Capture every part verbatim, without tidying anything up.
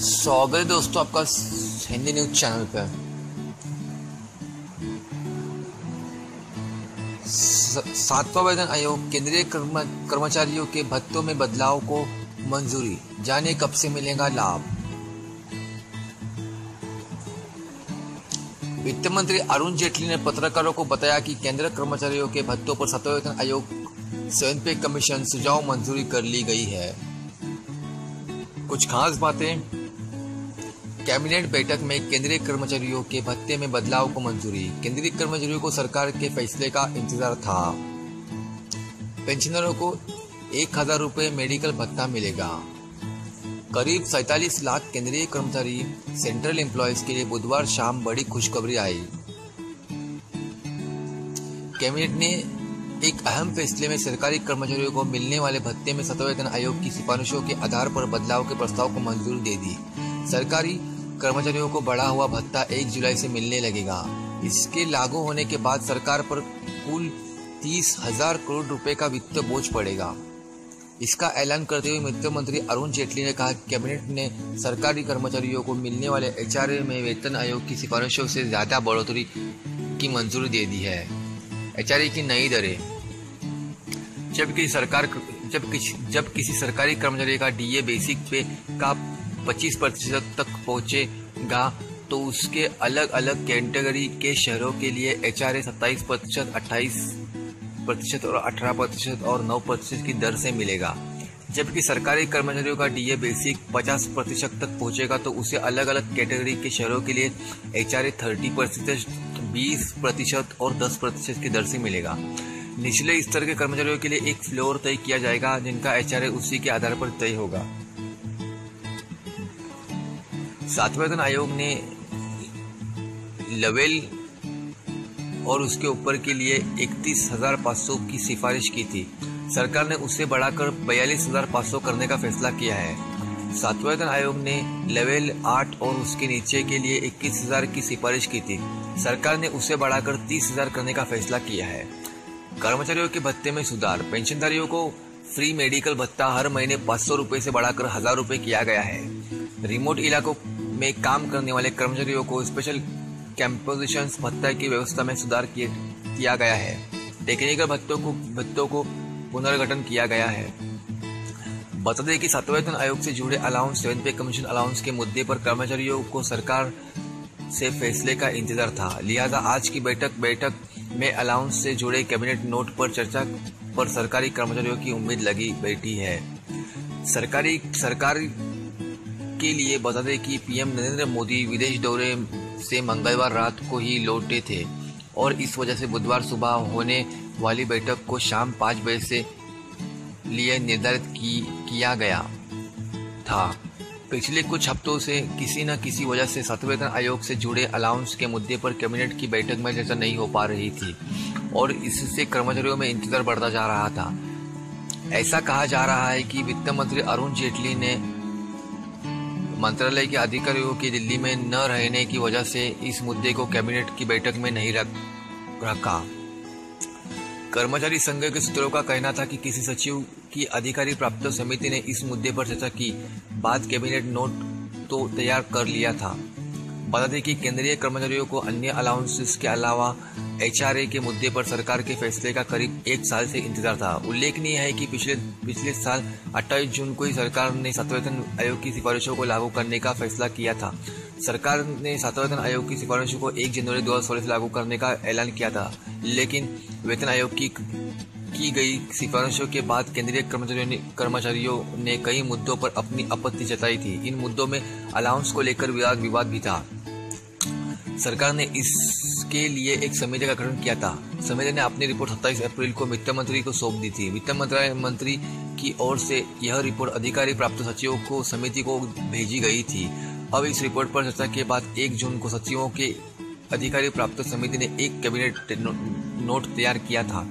स्वागत है दोस्तों आपका हिंदी न्यूज चैनल पर। सातवां वेतन आयोग केंद्रीय कर्मचारियों के भत्तों में बदलाव को मंजूरी, जाने कब से मिलेगा लाभ। वित्त मंत्री अरुण जेटली ने पत्रकारों को बताया कि केंद्रीय कर्मचारियों के भत्तों पर सातवां वेतन आयोग सेवन पे कमीशन सुझाव मंजूरी कर ली गई है। कुछ खास बातें। कैबिनेट बैठक में केंद्रीय कर्मचारियों के भत्ते में बदलाव को मंजूरी। केंद्रीय कर्मचारियों को सरकार के फैसले का इंतजार था। पेंशनरों को एक हजार रुपये मेडिकल भत्ता मिलेगा। करीब सैतालीस लाख केंद्रीय कर्मचारी सेंट्रल एम्प्लॉयज के लिए बुधवार शाम बड़ी खुशखबरी आई। कैबिनेट ने एक अहम फैसले में सरकारी कर्मचारियों को मिलने वाले भत्ते में सातवां वेतन आयोग की सिफारिशों के आधार पर बदलाव के प्रस्ताव को मंजूरी दे दी। सरकारी कर्मचारियों को बढ़ा हुआ भत्ता एक जुलाई से मिलने लगेगा। इसके लागू होने के बाद सरकार पर कुल तीस हजार करोड़ रुपए का वित्त बोझ पड़ेगा। इसका ऐलान करते हुए वित्त मंत्री अरुण जेटली ने कहा कि कैबिनेट ने सरकारी कर्मचारियों को मिलने वाले एचआरए में वेतन आयोग की सिफारिशों से ज्यादा बढ़ोतरी की मंजूरी दे दी है। एचआरए की नई दरें। जब किसी सरकार जब किसी जब किसी सरकारी कर्मचारी का डीए बेसिक पे का पच्चीस प्रतिशत तक पहुंचेगा तो उसके अलग अलग कैटेगरी के शहरों के लिए एचआरए सत्ताईस प्रतिशत, अट्ठाईस प्रतिशत और अठारह प्रतिशत और नौ प्रतिशत की दर से मिलेगा। जबकि सरकारी कर्मचारियों का डीए बेसिक पचास प्रतिशत तक पहुंचेगा तो उसे अलग अलग कैटेगरी के शहरों के लिए एचआरए तीस प्रतिशत, बीस प्रतिशत और दस प्रतिशत की दर से मिलेगा। निचले स्तर के कर्मचारियों के लिए एक फ्लोर तय किया जाएगा जिनका एचआरए उसी के आधार पर तय होगा। सातवां वेतन आयोग ने लेवल और उसके ऊपर के लिए इकतीस हजार पाँच सौ की सिफारिश की थी। सरकार ने उसे बढ़ाकर बयालीस हजार पाँच सौ करने का फैसला किया है। सातवां वेतन आयोग ने लेवल आठ और उसके नीचे के लिए इक्कीस हजार की सिफारिश की थी। सरकार ने उसे बढ़ाकर तीस हजार करने का फैसला किया है। कर्मचारियों के भत्ते में सुधार। पेंशनधारियों को फ्री मेडिकल भत्ता हर महीने पाँच सौ रुपए से बढ़ाकर हजार रुपए किया गया है। रिमोट इलाकों में काम करने वाले कर्मचारियों को स्पेशल कैंपोजिशन भत्ता की व्यवस्था में सुधार किया गया है। टेक्निकल भत्तों को भत्तों को पुनर्गठन किया गया है। बता दें कि सातवां वेतन आयोग से जुड़े allowance seven pay commission allowance के मुद्दे पर कर्मचारियों को सरकार से फैसले का इंतजार था। लिहाजा आज की बैठक बैठक में अलाउंस से जुड़े कैबिनेट नोट पर चर्चा पर सरकारी कर्मचारियों की उम्मीद लगी बैठी है। सरकारी सरकार के लिए बता दें कि पीएम नरेंद्र मोदी विदेश दौरे से मंगलवार रात को ही लौटे थे और इस वजह से बुधवार सुबह होने वाली बैठक को शाम पाँच बजे से लिए निर्धारित की, किया गया था। पिछले कुछ हफ्तों से किसी न किसी वजह से सातवें वेतन आयोग से जुड़े अलाउंस के मुद्दे पर कैबिनेट की बैठक में चर्चा नहीं हो पा रही थी और इससे कर्मचारियों में इंतजार बढ़ता जा रहा था। ऐसा कहा जा रहा है कि वित्त मंत्री अरुण जेटली ने मंत्रालय के अधिकारियों की दिल्ली में न रहने की वजह से इस मुद्दे को कैबिनेट की बैठक में नहीं रख रखा। कर्मचारी संघ के सूत्रों का कहना था कि किसी सचिव की अधिकारी प्राप्त समिति ने इस मुद्दे पर चर्चा की बाद कैबिनेट नोट तो तैयार कर लिया था। बता दें कि केंद्रीय कर्मचारियों को अन्य अलाउंसेस के अलावा एचआरए के मुद्दे पर सरकार के फैसले का करीब एक साल से इंतजार था। उल्लेखनीय है कि पिछले पिछले साल अट्ठाईस जून को ही सरकार ने सातवां वेतन आयोग की सिफारिशों को लागू करने का फैसला किया था। सरकार ने सातवां वेतन आयोग की सिफारिशों को एक जनवरी दो हजार सोलह से लागू करने का ऐलान किया था, लेकिन वेतन आयोग की की गई सिफारिशों के बाद केंद्रीय कर्मचारियों ने कर्मचारियों ने कई मुद्दों पर अपनी आपत्ति जताई थी। इन मुद्दों में अलाउंस को लेकर विवाद विवाद भी था। सरकार ने इसके लिए एक समिति का गठन किया था। समिति ने अपनी रिपोर्ट सत्ताईस अप्रैल को वित्त मंत्री को सौंप दी थी। वित्त मंत्रालय मंत्री की ओर से यह रिपोर्ट अधिकारी प्राप्त सचिवों को समिति को भेजी गई थी। अब इस रिपोर्ट पर चर्चा के बाद एक जून को सचिवों के अधिकारी प्राप्त समिति ने एक कैबिनेट नोट तैयार किया था।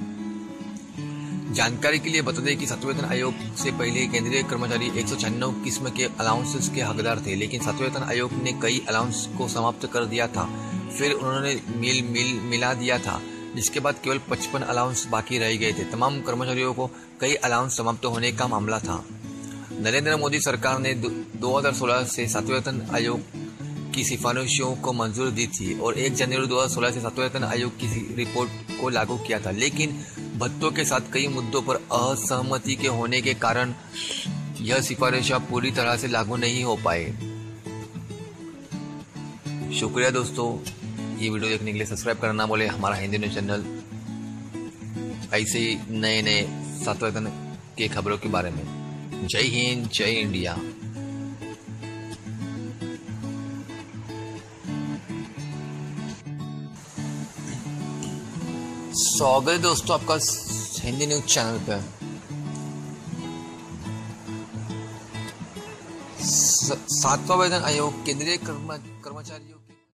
जानकारी के लिए बता दें कि सातवें वेतन आयोग से पहले केंद्रीय कर्मचारी एक सौ छियानवे किस्म के अलाउंसेस के हकदार थे, लेकिन सातवें वेतन आयोग ने कई अलाउंस को समाप्त कर दिया था। फिर उन्होंने मिल मिल मिला दिया था, जिसके बाद केवल पचपन अलाउंस बाकी रह गए थे। तमाम कर्मचारियों को कई अलाउंस समाप्त होने का मामला था। नरेंद्र मोदी सरकार ने दो हज़ार सोलह से सातवें वेतन आयोग की सिफारिशों को मंजूरी दी थी और एक जनवरी दो हज़ार सोलह से सातवें वेतन आयोग की रिपोर्ट को लागू किया था, लेकिन भत्तों के साथ कई मुद्दों पर असहमति के होने के कारण यह सिफारिशें पूरी तरह से लागू नहीं हो पाए। शुक्रिया दोस्तों, ये वीडियो देखने के लिए सब्सक्राइब करना बोले हमारा हिंदी न्यूज चैनल, ऐसे ही नए नए सातवें वेतन के खबरों के बारे में। जय हिंद, जय इंडिया। स्वागत है दोस्तों आपका हिंदी न्यूज चैनल पे। सातवां वेतन आयोग केंद्रीय कर्मचारियों